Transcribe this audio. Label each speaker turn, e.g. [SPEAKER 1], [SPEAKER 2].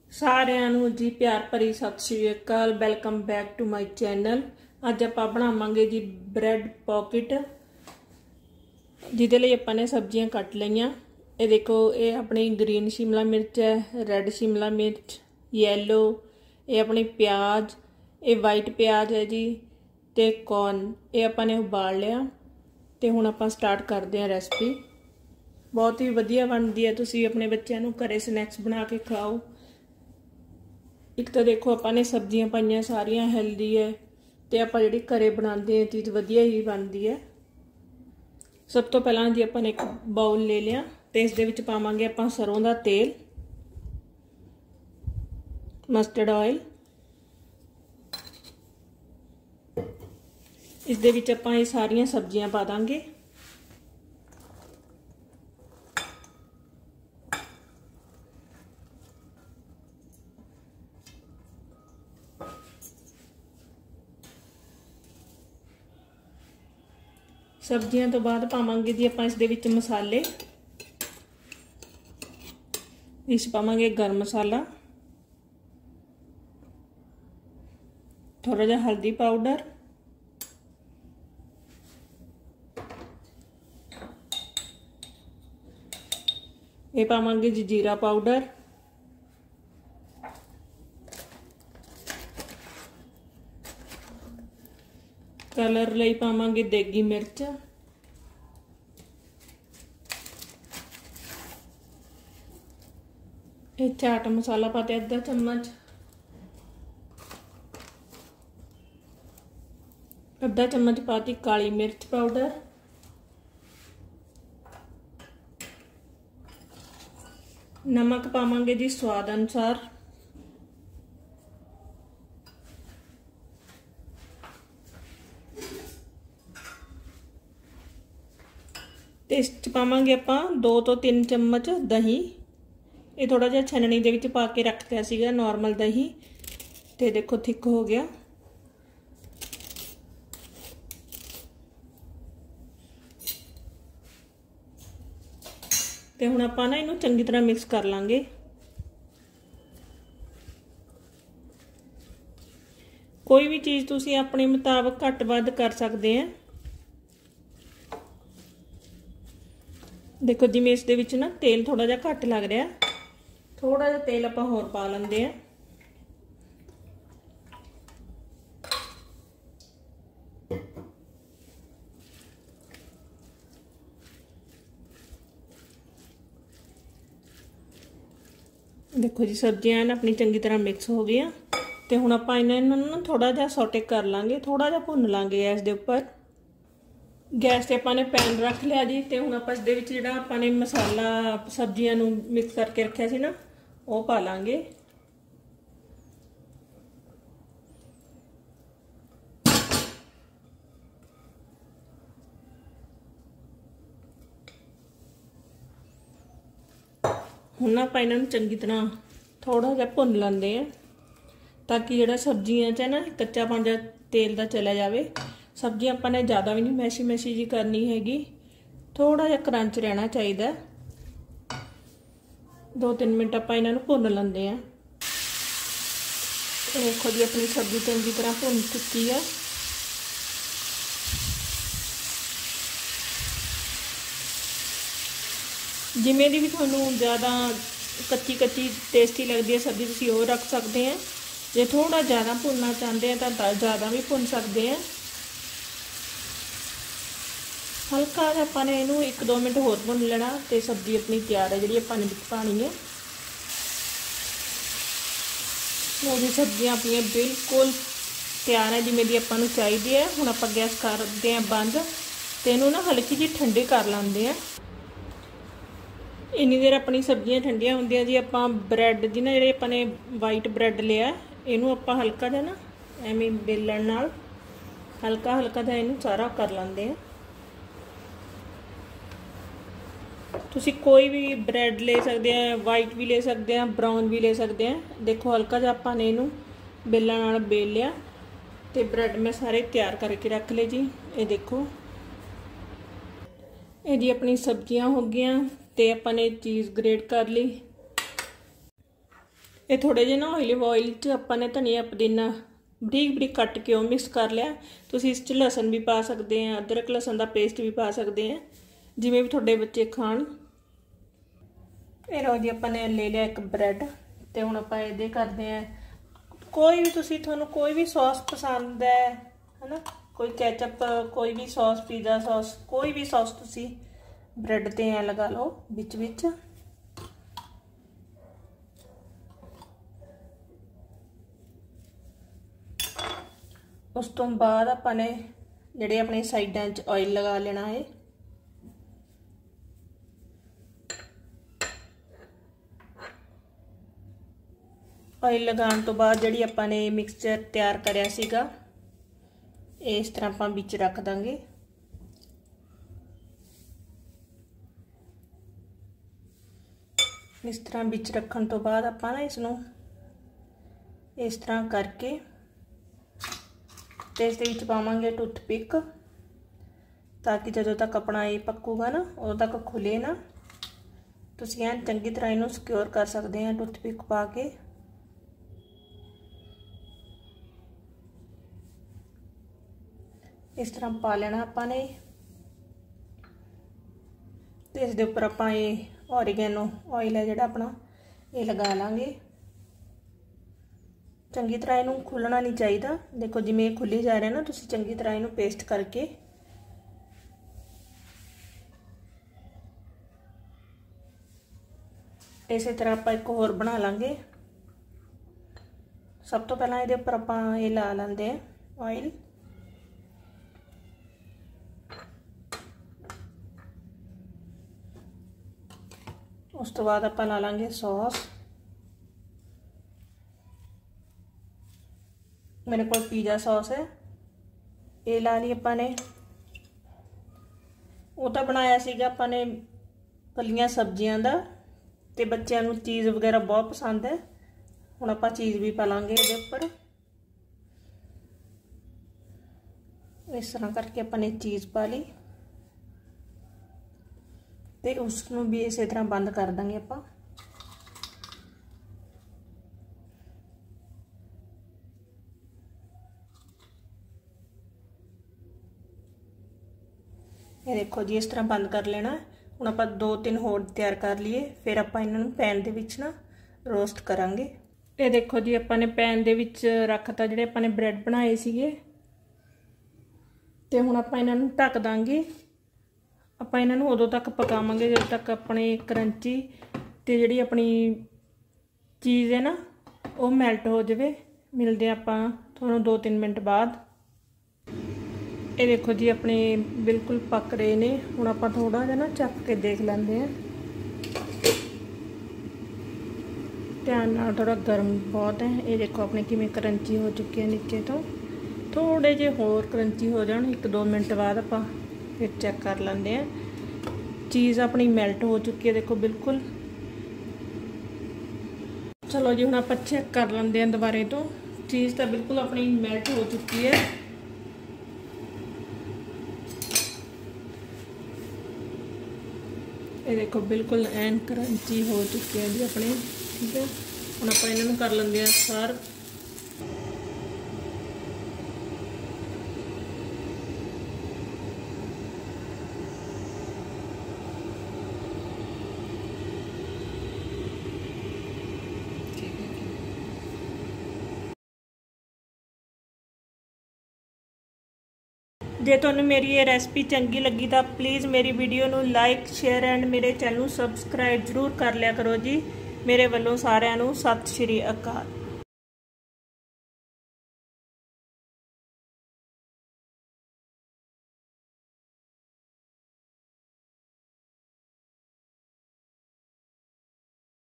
[SPEAKER 1] ਸਾਰਿਆਂ ਨੂੰ ਜੀ ਪਿਆਰ ਭਰੀ ਸਤਿ ਸ਼੍ਰੀ ਅਕਾਲ। Welcome back to my channel. ਅੱਜ ਆਪਾਂ ਬਣਾਵਾਂਗੇ ਜੀ ਬ੍ਰੈਡ ਪॉकेट, ਜਿਹਦੇ ਲਈ ਆਪਾਂ ਨੇ ਸਬਜ਼ੀਆਂ ਕੱਟ ਲਈਆਂ। ਇਹ ਦੇਖੋ, ਇਹ ਆਪਣੀ ग्रीन शिमला मिर्च है, रेड शिमला मिर्च, येलो, ये अपनी प्याज, ये वाइट प्याज है जी, ते कॉर्न ये ਆਪਾਂ ਨੇ ਉਬਾਲ ਲਿਆ। ਤੇ ਹੁਣ ਆਪਾਂ ਸਟਾਰਟ ਕਰਦੇ ਹਾਂ ਰੈਸਪੀ। बहुत ही ਵਧੀਆ ਬਣਦੀ ਹੈ, ਤੁਸੀਂ ਆਪਣੇ ਬੱਚਿਆਂ ਨੂੰ ਘਰੇ ਸਨੈਕਸ ਬਣਾ ਕੇ ਖਿਲਾਓ। एक तो देखो अपने सब्जियां पाइया सारिया हेल्दी है, तो आप जी घरे बनाते हैं चीज़ वधिया ही बनती है। सब तो पहला जी अपन एक बाउल ले लिया, तो इस दे विच पावांगे आप सरों का तेल, मस्टर्ड ऑयल, इस दे विच आपां ये सारिया सब्जियां पा देंगे। सब्जियां तो बाद पावांगे जी आप इस दे विच मसाले। इस पावांगे गर्म मसाला, थोड़ा जिहा हल्दी पाउडर, ये पावांगे जी जीरा पाउडर, कलर लई पावांगे देगी मिर्च, ये चाट मसाला पाते आधा चम्मच, आधा चम्मच पाती काली मिर्च पाउडर, नमक पावांगे जी स्वाद अनुसार, इस पावांगे आप 2 तो 3 चम्मच दही। ये थोड़ा जिहा छननी दे विच पा के रखता सीगा नॉर्मल दही, तो देखो थिक हो गया। तो हुण आपां ना इहनूं चंगी तरह मिक्स कर लांगे। कोई भी चीज़ तुसीं अपने मुताबिक घट वध कर सकते हैं। देखो जिवें इस दे विच ना तेल थोड़ा जिहा घट लग रहा, थोड़ा जिहा तेल आपां होर पा लैंदे हैं। देखो जी सब्जियां ना अपनी चंगी तरह मिक्स हो गई। तो हुण आपां इन्हां नूं थोड़ा जिहा सौटे कर लांगे, थोड़ा जिहा भुन लांगे गैस दे उपर। गैस ते आपां ने पैन रख लिया जी। तो हुण आपां इस दे विच जिहड़ा आपां ने मसाला सब्जियां नूं मिक्स करके रखिया सी ना, वो पा लांगे। हुण आपां इन्हां नूं चंगी तरह थोड़ा जिहा भुन लैंदे हैं, ताकि जिहड़ा सब्जियां च ना कच्चापन जिहा तेल दा चला जावे। सब्जियां आपां ने ज़्यादा भी नहीं मैशी मैशी जी करनी हैगी, थोड़ा जिहा क्रंच रहना चाहिए। 2-3 मिनट आपां इन्हां नूं भुन लैंदे हैं। देखो जी अपनी सब्जी चंगी तरह भुन चुकी है। जिमें दी भी तुहानूं ज़्यादा कच्ची कच्ची टेस्टी लगती है सब्जी, तुसीं वो रख सकते हैं। जे थोड़ा ज़्यादा भुनना चाहते हैं तो ज़्यादा भी भुन सकते हैं। हल्का जिहा आपां ने इहनूं 1-2 मिनट होर भुन लेना, तो सब्जी अपनी तैयार है। जी आपां ने विच पानी है, वो भी सब्जियां अपनी बिल्कुल तैयार है जिवें दी आपां नूं चाहीदी है। हुण आपां गैस करदे हैं बंद, तो इहनूं ना हल्की जी ठंडी कर लैंदे हैं। इन्नी देर अपनी सब्जियां ठंडियां होंदियां जी आपां ब्रैड दी ना जिहड़े आपां ने वाइट ब्रैड लिया, इहनूं आपां हल्का जिहा ना एवें बेलण नाल हल्का हल्का जिहा इहनूं सारा कर लैंदे हैं। तुसी कोई भी ब्रैड ले सकते हैं, वाइट भी ले सकते हैं, ब्राउन भी ले सकते हैं। देखो हल्का जिहा आपां ने इहनूं बेलण नाल बेल लिया, तो ब्रैड मैं सारे तैयार करके रख ले जी। ये देखो ये जी अपनी सब्जियां हो गई, तो अपने चीज़ ग्रेट कर ली। ये थोड़े जे ना ऑयल च अपने धनिया पुदीना बरीक बरीक कट के मिक्स कर लिया। तुसीं इस च लहसन भी पा सकते हैं, अदरक लहसन का पेस्ट भी पा सकते हैं, जिमें भी थोड़े बच्चे खाण। लो जी अपने ले लिया एक ब्रैड, तो हुण आपां इहदे करदे हैं कोई भी तुसीं तुहानूं कोई भी सॉस पसंद है ना, कोई कैचअप, कोई भी सॉस, पिज़्ज़ा सॉस, कोई भी सॉस तुसीं ब्रैड ते ऐ लगा लो विच विच। उस तो बाद अपने जिहड़े अपने साइडां च ऑयल लगा लेना है। ऑयल लगाने तो बाद जिहड़ी अपने मिक्सचर तैयार करिया सीगा इस तरह आपां विच रख दांगे। इस तरह विच रखण तो बाद आपां ना इसनूं इस तरह करके ते इस दे विच पावांगे टूथपिक, ताकि जदों तक अपना ये पक्कूगा ना उदों तक खुले ना। तुसीं ऐन चंगी तरह इनूं सिक्योर कर सकते हैं टूथपिक पा के। इस तरह पा लेना आपां ने, ते इस दे उपर आपां ये ऑरिगेनो ऑयल है जिहड़ा अपना ये लगा लांगे। चंगी तरह इनू खुलना नहीं चाहिए। देखो जिमें खुली जा रहा है ना, तुसी चंगी तरह इनू पेस्ट करके इस तरह आप एक होर बना लांगे। सब तो पहला ये उपर आप ये ला लेंदे हैं ऑयल। उस तो बाद आप ला लांगे सॉस। मेरे को पिज़्ज़ा सॉस है, ये ला ली अपने। वो तो बनाया सीगा अपने कलियां सब्जियां दा, ते बच्चों नूं चीज़ वगैरह बहुत पसंद है। हुण आपां चीज़ भी पा लांगे इहदे उपर। इस तरह करके अपने चीज़ पा ली ते उसनूं भी इस तरह बंद कर देंगे आपां। ये देखो जी इस तरह बंद कर लेना। हुण आपां 2-3 होर तैयार कर लिए, फिर आपां इन्हां नूं पैन दे विच ना रोस्ट करांगे। ये देखो जी आपां ने पैन दे विच रखता जिहड़े आपां ने ब्रैड बनाए सीगे, ते हुण आपां इन्हां नूं ढक दांगे। आपां इन्हां नूं उदों तक पकावांगे जदों तक अपने क्रंची ते जिहड़ी अपनी चीज़ है ना वो मैल्ट हो जाए। मिलदे आपां तुहानूं 2-3 मिनट बाद। ये देखो जी अपने बिल्कुल पक रहे ने। हुण आपां थोड़ा जिहा ना चख के देख लैंदे हैं। ध्यान नाल, थोड़ा गर्म बहुत है। ये देखो अपने किवें क्रंची हो चुकी है नीचे तो। थोड़े जे होर क्रंची हो जाण 1-2 मिनट बाद आपां फिर चेक कर लैंदे हैं। चीज़ अपनी मैल्ट हो चुकी है देखो बिल्कुल। चलो जी हुण आपां चेक कर लैंदे हैं दोबारे तो। चीज़ तो बिल्कुल अपनी मैल्ट हो चुकी है। ये देखो बिल्कुल एन क्रंची हो चुकी है जी अपने। ठीक है, हुण आपां इन्हां नूं कर लैंदे हैं सर्व। जे तुहानूं मेरी ये रेसिपी चंगी लगी तो प्लीज़ मेरी वीडियो नूं लाइक शेयर एंड मेरे चैनल नूं सबसक्राइब जरूर कर लिया करो जी। मेरे वालों सारिआं नूं सत श्री अकाल।